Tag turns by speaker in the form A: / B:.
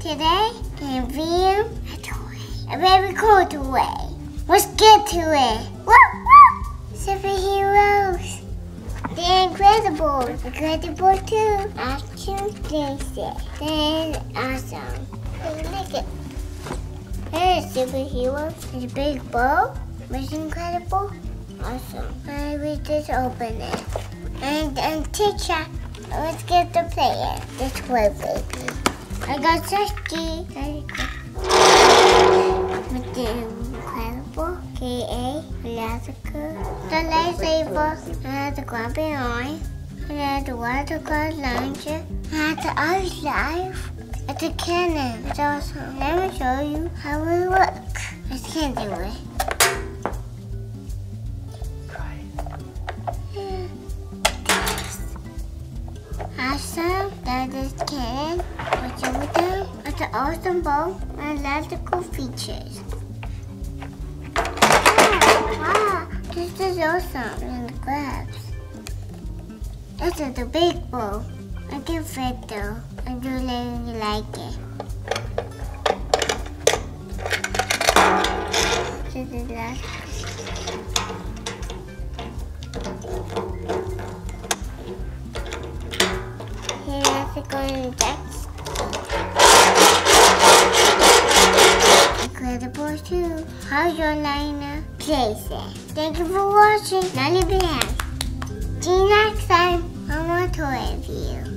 A: Today, can view a toy. A very cool toy. Let's get to it. Woo! Woo! Superheroes. The Incredibles. Incredible 2. Action Playset. That is awesome. Hey, look it. Here's Superheroes. It's a big bow. It's incredible. Awesome. I will just open it. And teacher, let's get the player. This way, baby. I got Sasky. With the Incredible, K.A., Alaska, the lightsaber, I have the grumpy eye, I have the water car launcher, I have the ice life. It's a cannon. It's awesome. Let me show you how it works. I can't do it. Awesome. That is cannon. What's over there? It's an awesome bow and electrical features. Wow, this is awesome. And the grabs. This is the big bow. I can fit though. I do really like it. This is that. Going next. Incredible 2. Hydroliner. Playset. Thank you for watching. None of you have. See you next time on my toy review.